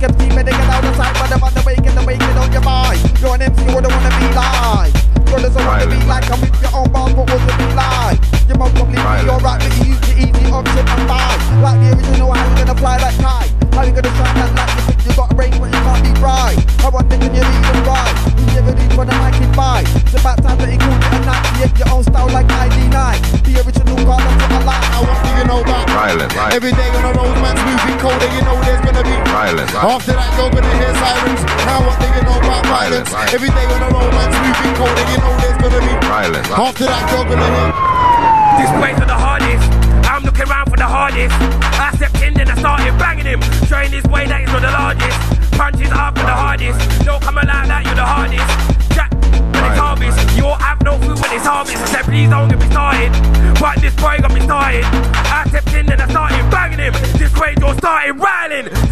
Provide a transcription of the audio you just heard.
MC when they get out of sight, but the man the waking on your mind. You're an MC who don't wanna be like. You doesn't wanna be like, I'm with your own bars, but what to be like? You most probably be alright, but you use the easy option and buy. Like the original, how you gonna fly like Kai? How you gonna shine that light? You think you got a brain, but you can't be bright. I wonder can you read and write? You never do for the Nike buy. It's about time that he called it a night. You have your own style like ID9. The original car, that's what I like. I want you know about violent. Every day on a road, man, smoothing colder, you know there's gonna be violent. After that, you're gonna hear sirens. Now what do you know about violence? Every day on a road, man, smoothing colder, you know there's gonna be violent. After that, you're gonna hear. This way for the hardest. I'm looking around for the hardest. I stepped in, then I started banging him. Showing this way that he's not the largest. Punches up for the hardest. Don't come like that, you're the hardest. Jack, when it's harvest. You all have no food when it's harvest. I said, please don't get me started. But this boy got me started. I stepped in, then I started banging him. This way, you're started riling.